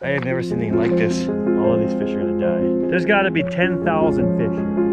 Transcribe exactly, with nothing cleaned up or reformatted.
I have never seen anything like this. All of these fish are gonna die. There's gotta be ten thousand fish here.